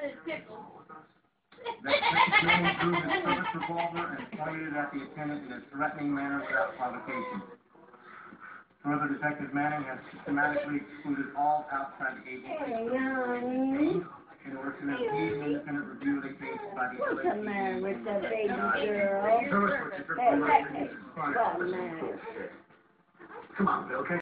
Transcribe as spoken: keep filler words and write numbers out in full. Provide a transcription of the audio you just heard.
it tickles. That Detective drew his service revolver and pointed it at the attendant in a threatening manner without provocation. Further, Detective Manning has systematically excluded all outside agents in order to impede an independent review of the case by the What's the matter with the baby girl? Hey, Hey, hey, hey, what's the matter? Come on, Bill.